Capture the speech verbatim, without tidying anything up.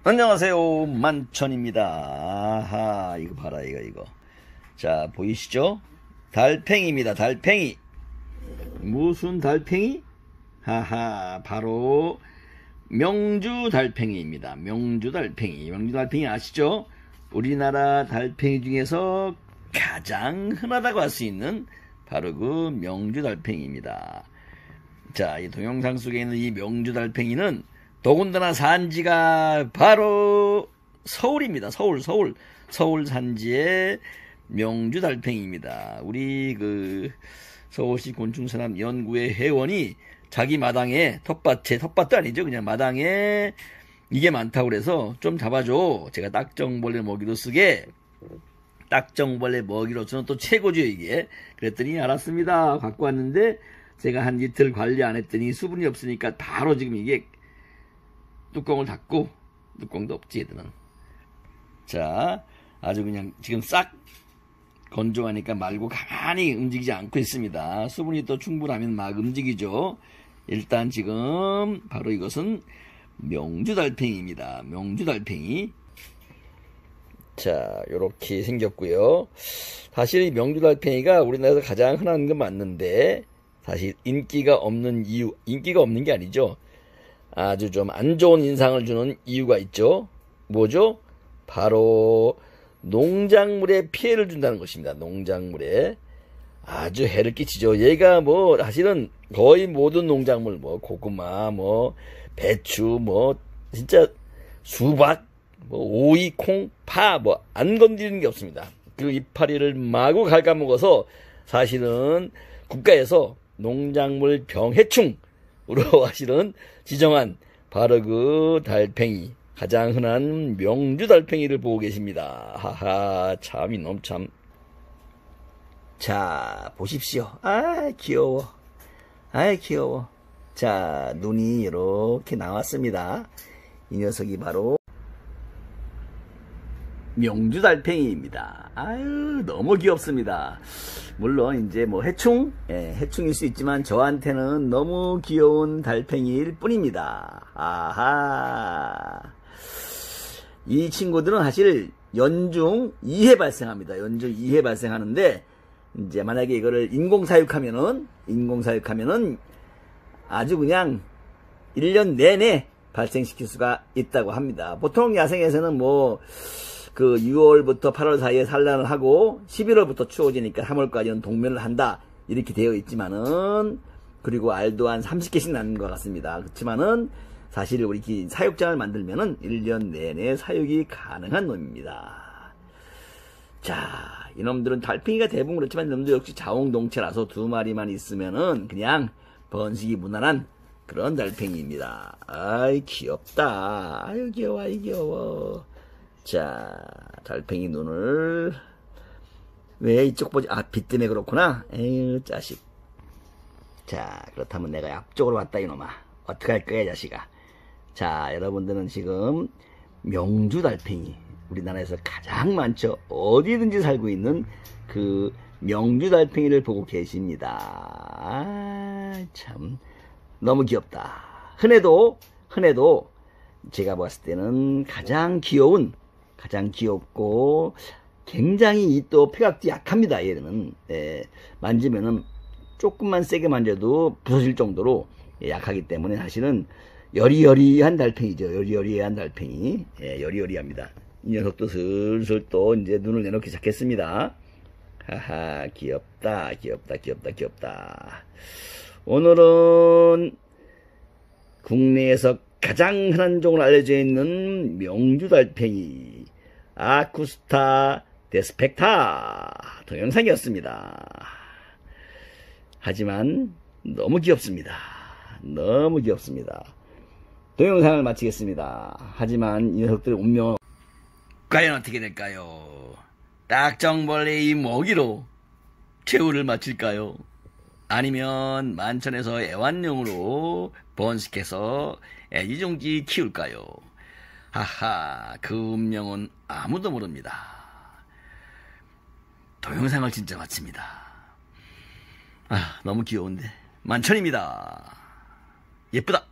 안녕하세요, 만천입니다. 아하, 이거 봐라, 이거 이거. 자, 보이시죠? 달팽이입니다. 달팽이. 무슨 달팽이? 하하, 바로 명주 달팽이입니다. 명주 달팽이. 명주 달팽이 아시죠? 우리나라 달팽이 중에서 가장 흔하다고 할 수 있는 바로 그 명주 달팽이입니다. 자, 이 동영상 속에 있는 이 명주 달팽이는 더군다나 산지가 바로 서울입니다. 서울, 서울. 서울 산지의 명주 달팽이입니다. 우리 그 서울시 곤충산업 연구회 회원이 자기 마당에 텃밭에, 텃밭도 아니죠. 그냥 마당에 이게 많다고 그래서 좀 잡아줘. 제가 딱정벌레 먹이로 쓰게. 딱정벌레 먹이로서는 또 최고죠, 이게. 그랬더니 알았습니다. 갖고 왔는데 제가 한 이틀 관리 안 했더니 수분이 없으니까 바로 지금 이게 뚜껑을 닫고, 뚜껑도 없지 얘들은. 자, 아주 그냥 지금 싹 건조하니까 말고 가만히 움직이지 않고 있습니다. 수분이 또 충분하면 막 움직이죠. 일단 지금 바로 이것은 명주달팽이입니다. 명주달팽이. 자, 요렇게 생겼고요. 사실 이 명주달팽이가 우리나라에서 가장 흔한 건 맞는데 사실 인기가 없는 이유, 인기가 없는 게 아니죠. 아주 좀 안 좋은 인상을 주는 이유가 있죠. 뭐죠? 바로 농작물에 피해를 준다는 것입니다. 농작물에 아주 해를 끼치죠. 얘가 뭐 사실은 거의 모든 농작물, 뭐 고구마, 뭐 배추, 뭐 진짜 수박, 뭐 오이, 콩, 파, 뭐 안 건드리는 게 없습니다. 그 이파리를 마구 갉아먹어서 사실은 국가에서 농작물 병해충 으로 사실은 지정한 바로 그 달팽이, 가장 흔한 명주 달팽이를 보고 계십니다. 하하, 참 이놈 참. 자, 보십시오. 아, 귀여워. 아, 귀여워. 자, 눈이 이렇게 나왔습니다. 이 녀석이 바로 명주 달팽이입니다. 아유, 너무 귀엽습니다. 물론 이제 뭐 해충, 예, 해충일 수 있지만 저한테는 너무 귀여운 달팽이일 뿐입니다. 아하. 이 친구들은 사실 연중 이 회 발생합니다. 연중 이 회 발생하는데 이제 만약에 이거를 인공 사육하면은 인공 사육하면은 아주 그냥 일 년 내내 발생시킬 수가 있다고 합니다. 보통 야생에서는 뭐 그 유월부터 팔월 사이에 산란을 하고 십일월부터 추워지니까 삼월까지는 동면을 한다 이렇게 되어 있지만은, 그리고 알도 한 삼십 개씩 나는 것 같습니다. 그렇지만은 사실 우리 사육장을 만들면은 일 년 내내 사육이 가능한 놈입니다. 자, 이놈들은 달팽이가 대부분 그렇지만 이놈도 역시 자웅동체라서 두 마리만 있으면은 그냥 번식이 무난한 그런 달팽이입니다. 아이 귀엽다. 아유 귀여워, 아이 귀여워. 자, 달팽이 눈을 왜 이쪽 보지? 아, 빛 때문에 그렇구나. 에휴 자식. 자, 그렇다면 내가 앞쪽으로 왔다 이놈아. 어떻게 할 거야 자식아. 자, 여러분들은 지금 명주 달팽이, 우리나라에서 가장 많죠. 어디든지 살고 있는 그 명주 달팽이를 보고 계십니다. 아, 참 너무 귀엽다. 흔해도 흔해도 제가 봤을 때는 가장 귀여운, 가장 귀엽고 굉장히 또 폐각도 약합니다. 얘는 예, 만지면은 조금만 세게 만져도 부서질 정도로 약하기 때문에 사실은 여리여리한 달팽이죠. 여리여리한 달팽이. 예, 여리여리합니다. 이 녀석도 슬슬 또 이제 눈을 내놓기 시작했습니다. 하하, 귀엽다, 귀엽다, 귀엽다, 귀엽다. 오늘은 국내에서 가장 흔한 종으로 알려져 있는 명주 달팽이 아쿠스타 데스펙타 동영상이었습니다. 하지만 너무 귀엽습니다. 너무 귀엽습니다. 동영상을 마치겠습니다. 하지만 이 녀석들의 운명은 과연 어떻게 될까요? 딱정벌레의 먹이로 최후를 마칠까요? 아니면 만천에서 애완용으로 번식해서 애지중지 키울까요? 하하, 그 운명은 아무도 모릅니다. 동영상을 진짜 마칩니다. 아, 너무 귀여운데. 만천입니다. 예쁘다.